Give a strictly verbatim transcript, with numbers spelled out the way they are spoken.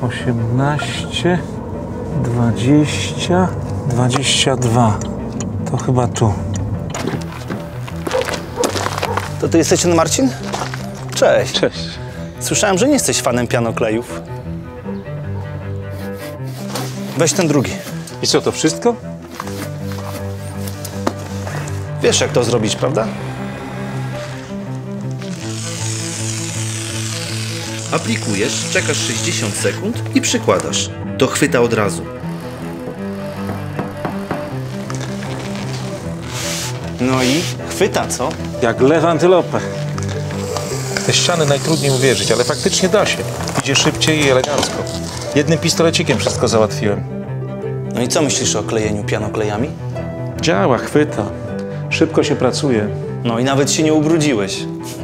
osiemnaście, dwadzieścia, dwadzieścia dwa. To chyba tu. To ty jesteś ten Marcin? Cześć. Cześć. Słyszałem, że nie jesteś fanem pianoklejów. Weź ten drugi. I co, to wszystko? Wiesz, jak to zrobić, prawda? Aplikujesz, czekasz sześćdziesiąt sekund i przykładasz. To chwyta od razu. No i chwyta, co? Jak lew antylopę. Te ściany najtrudniej uwierzyć, ale faktycznie da się. Idzie szybciej i elegancko. Jednym pistolecikiem wszystko załatwiłem. No i co myślisz o klejeniu pianoklejami? Działa, chwyta. Szybko się pracuje. No i nawet się nie ubrudziłeś.